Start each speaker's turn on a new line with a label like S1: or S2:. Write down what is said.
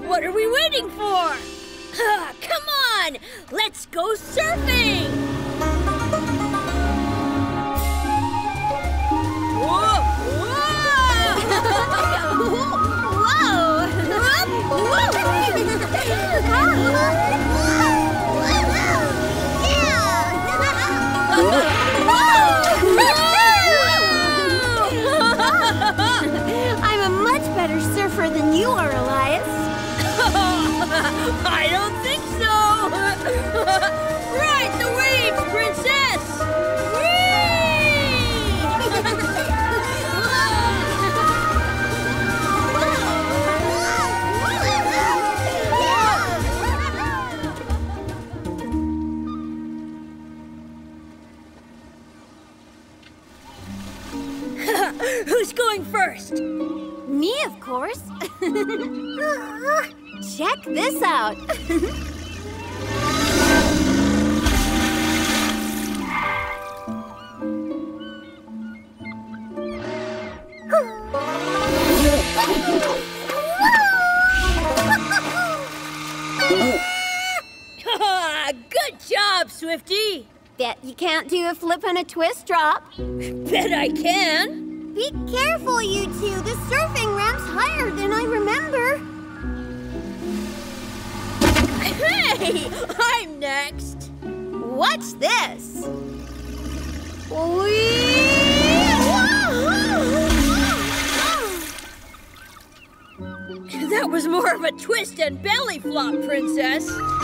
S1: What are we waiting for? Come on! Let's go surfing! Whoa!
S2: I'm a much better surfer than you are, Elias.
S1: I don't think so! Ride the waves, princess! Who's going first?
S2: Me, of course. Check this out.
S1: Good job, Swifty.
S2: Bet you can't do a flip and a twist drop.
S1: Bet I can.
S2: Be careful, you two. The surfing ramp's higher than I remember.
S1: Hey, I'm next.
S2: What's this?
S1: That was more of a twist and belly flop, princess.